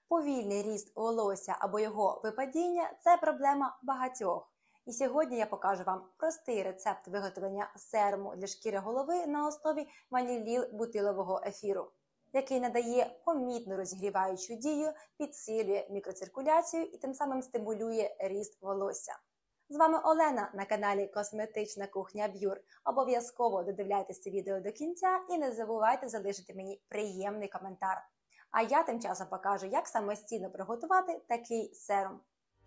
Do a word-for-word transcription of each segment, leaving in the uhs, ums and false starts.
Повільний ріст волосся або його випадіння – це проблема багатьох. І сьогодні я покажу вам простий рецепт виготовлення серуму для шкіри голови на основі ваніліл-бутилового ефіру, який надає помітну розігріваючу дію, підсилює мікроциркуляцію і тим самим стимулює ріст волосся. З вами Олена на каналі Косметична кухня Б'юр. Обов'язково додивляйтесь це відео до кінця і не забувайте залишити мені приємний коментар. А я тим часом покажу, як самостійно приготувати такий серум.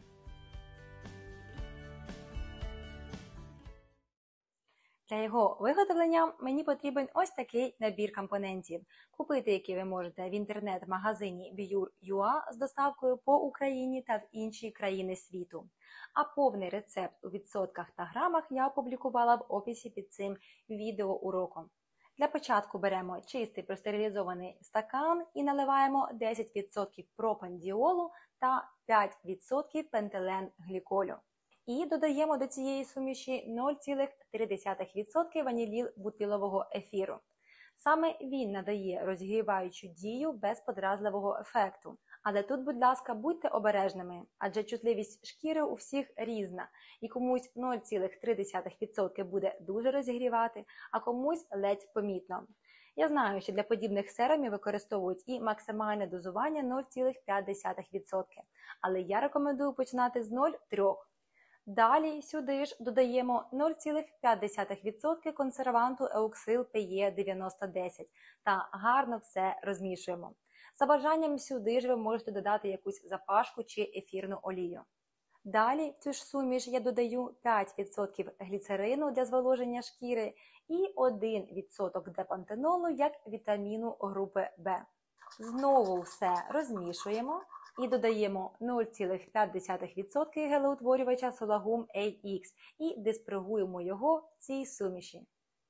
Для його виготовлення мені потрібен ось такий набір компонентів, купити який ви можете в інтернет-магазині б'юр крапка ю а з доставкою по Україні та в інші країни світу. А повний рецепт у відсотках та грамах я опублікувала в описі під цим відеоуроком. Для початку беремо чистий простерилізований стакан і наливаємо десять відсотків пропандіолу та п'ять відсотків пентиленгліколю. І додаємо до цієї суміші нуль цілих три десятих відсотка ваніліл-бутилового ефіру. Саме він надає розігріваючу дію без подразливого ефекту. Але тут, будь ласка, будьте обережними, адже чутливість шкіри у всіх різна. І комусь нуль цілих три десятих відсотка буде дуже розігрівати, а комусь ледь помітно. Я знаю, що для подібних серумів використовують і максимальне дозування нуль цілих п'ять десятих відсотка. Але я рекомендую починати з нуль цілих три десятих. Далі сюди ж додаємо нуль цілих п'ять десятих відсотка консерванту Еуксил пі е дев'яносто десять та гарно все розмішуємо. За бажанням сюди ж ви можете додати якусь запашку чи ефірну олію. Далі в цю ж суміш я додаю п'ять відсотків гліцерину для зволоження шкіри і один відсоток депантенолу як вітаміну групи В. Знову все розмішуємо і додаємо нуль цілих п'ять десятих відсотка гелеутворювача Solakum ей ікс і диспергуємо його в цій суміші.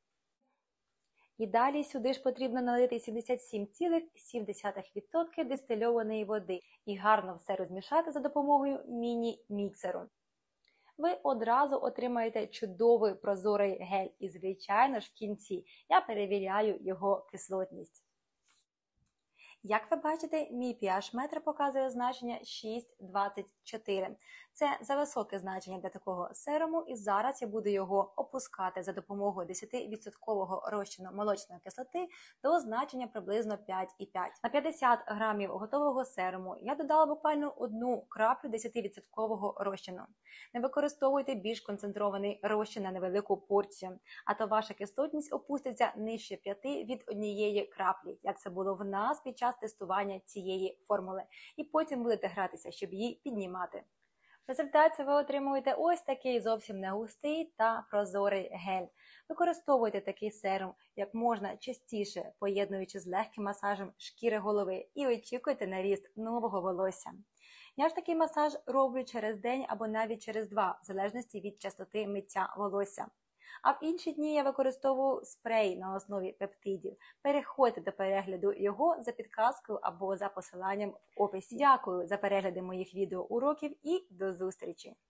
І далі сюди ж потрібно налити сімдесят сім цілих сім десятих відсотка дистильованої води і гарно все розмішати за допомогою міні-міксеру. Ви одразу отримаєте чудовий прозорий гель і, звичайно ж, в кінці я перевіряю його кислотність. Як ви бачите, мій pH-метр показує значення шість двадцять чотири. Це зависоке значення для такого серуму, і зараз я буду його опускати за допомогою десятивідсоткового розчину молочної кислоти до значення приблизно п'ять і п'ять. На п'ятдесят грамів готового серуму я додала буквально одну краплю десятивідсоткового розчину. Не використовуйте більш концентрований розчин на невелику порцію, а то ваша кислотність опуститься нижче п'яти від однієї краплі, як це було в нас під час тестування цієї формули. І потім будете гратися, щоб її піднімати. В результаті ви отримуєте ось такий зовсім не густий та прозорий гель. Використовуйте такий серум як можна частіше, поєднуючи з легким масажем шкіри голови, і очікуйте на ріст нового волосся. Я ж такий масаж роблю через день або навіть через два, в залежності від частоти миття волосся. А в інші дні я використовую спрей на основі пептидів. Переходьте до перегляду його за підказкою або за посиланням в описі. Дякую за перегляди моїх відеоуроків і до зустрічі!